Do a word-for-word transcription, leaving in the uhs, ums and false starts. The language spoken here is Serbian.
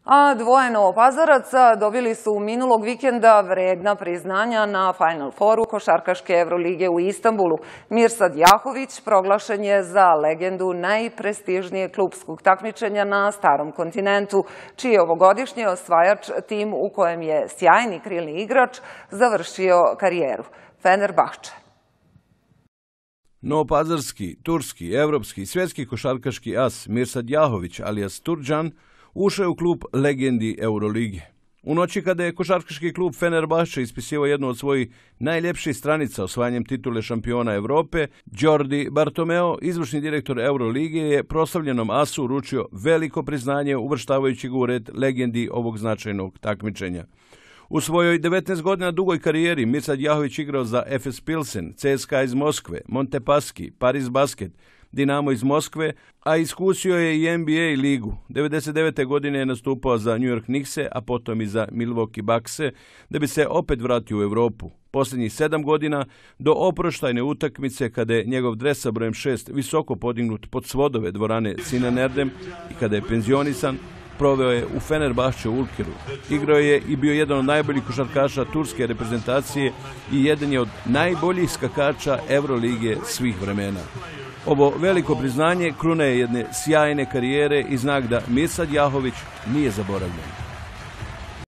A dvoje Novopazaraca dobili su minulog vikenda vredna priznanja na Final Fouru košarkaške Evrolige u Istanbulu. Mirsad Jahović proglašen je za legendu najprestižnijeg klupskog takmičenja na Starom kontinentu, čiji je ovogodišnji osvajač tim u kojem je sjajni krilni igrač završio karijeru. Fenerbahče. Novopazarski, turski, evropski i svjetski košarkaški as Mirsad Jahović alias Turđan ušao je u klub legendi Eurolige. U noći kada je košarkaški klub Fenerbahče ispisivao jednu od svojih najljepših stranica osvajanjem titule šampiona Evrope, Jordi Bartomeu, izvršni direktor Eurolige, je proslavljenom asu uručio veliko priznanje uvrštavajući ga u red legendi ovog značajnog takmičenja. U svojoj devetnaest godina dugoj karijeri Mirsad Jahović igrao za F S Pilsen, C S K A iz Moskve, Montepaschi, Paris Basket, Dinamo iz Moskve, a iskusio je i N B A ligu. devedeset devete godine je nastupao za New York Knickse, a potom i za Milwaukee Buckse, da bi se opet vratio u Evropu. Posljednjih sedam godina do oproštajne utakmice kada je njegov dres sa brojem šest visoko podignut pod svodove dvorane Sinan Erdem i kada je penzionisan, proveo je u Fenerbahče u Ulkeru. Igrao je i bio jedan od najboljih košarkaša turske reprezentacije i jedan je od najboljih skakača Evrolige svih vremena. Ovo veliko priznanje kruna je jedne sjajne karijere i znak da Mirsad Jahović nije zaboravljen.